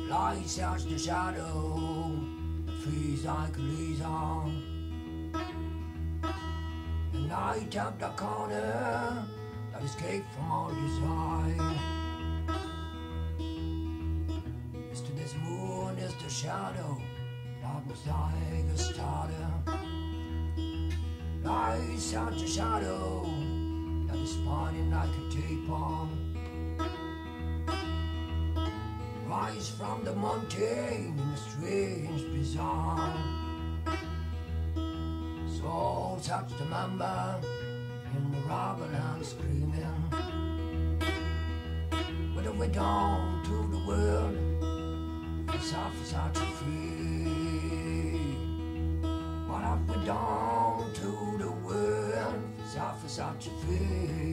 Lights out the shadow that frees like a leason. The night up the corner that escaped from all design. Yesterday's moon is the shadow that was like a starter. Lights out the shadow that is spinning like a tapeworm. Rise from the mountain in a strange bizarre. Souls touch the member in the rubber land screaming. What have we done to the world? It's off such a free. What have we done to the world? It's off such a free.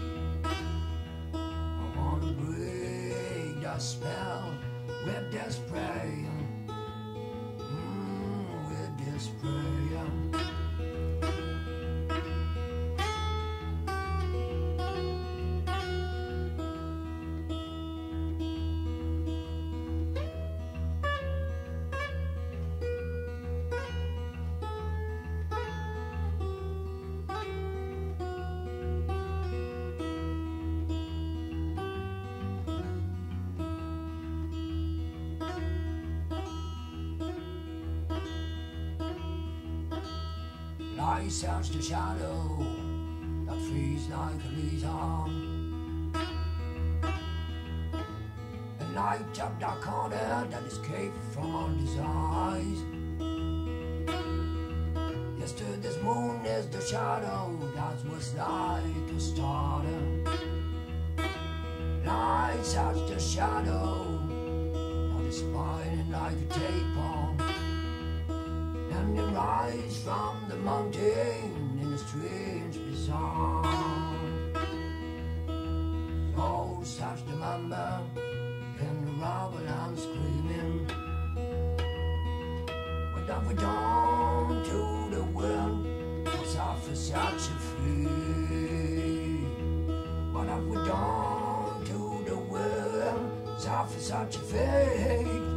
I wanna break the spell with this prayer. With this prayer. Lights out the shadow that frees like a leason. And light up the corner that escaped from all his eyes. Yesterday's moon is the shadow that was like a starter. Lights out the shadow that is spinning like a tapeworm. And they rise from the mountain in a strange bizarre. Souls touch the member in the rubber land screaming. What have we done to the world? What's offer such a free? What have we done to the world? What's offer such a fate?